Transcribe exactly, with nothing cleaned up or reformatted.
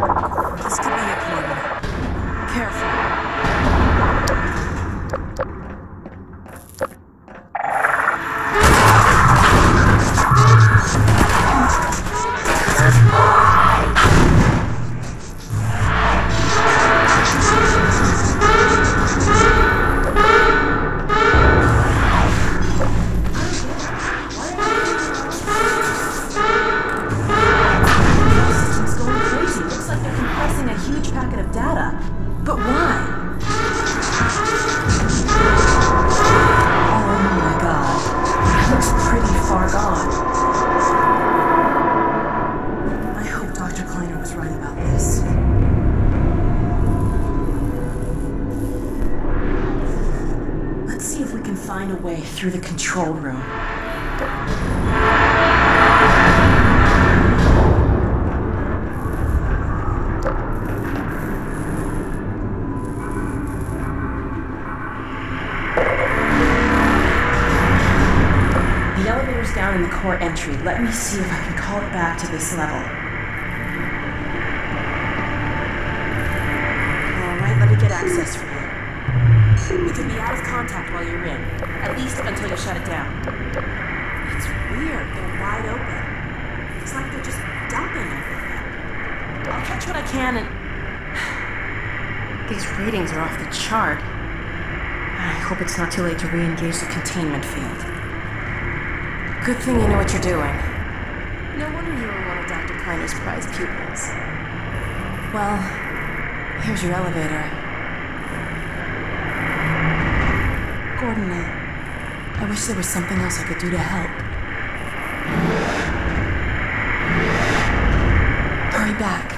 This could be important. Careful. Find a way through the control room. The elevator's down in the core entry. Let me see if I can call it back to this level. Alright, let me get access for you. We can be out of contact while you're in, at least until you shut it down. It's weird, they're wide open. It's like they're just dumping everything. I'll catch what I can and... These readings are off the chart. I hope it's not too late to re-engage the containment field. Good thing you know what you're doing. No wonder you were one of Doctor Kleiner's prized pupils. Well, here's your elevator. Gordon, I, I wish there was something else I could do to help. Hurry back.